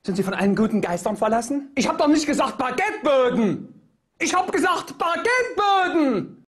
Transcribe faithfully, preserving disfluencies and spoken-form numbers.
Sind Sie von allen guten Geistern verlassen? Ich hab doch nicht gesagt Baguetteböden! Ich hab gesagt Baguetteböden!